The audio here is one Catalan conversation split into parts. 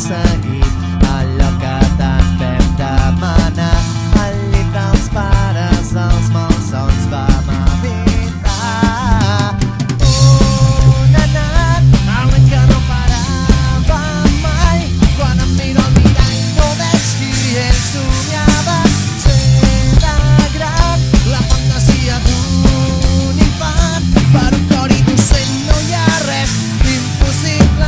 aconseguit allò que tant vam demanar. Al llit dels pares els malsons vam evitar. On ha anat el que no parava mai? Quan em miro al mirall no veig qui ell somiava ser de gran. La fantasia d'un infant, per un cor innocent no hi ha res impossible.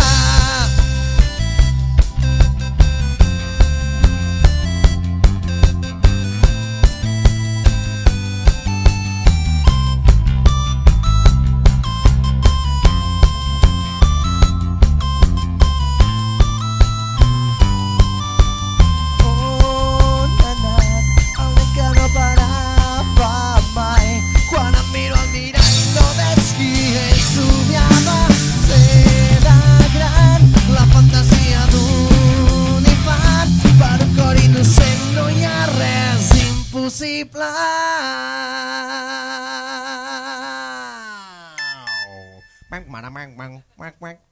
Possible. Mang mang mang mang mang mang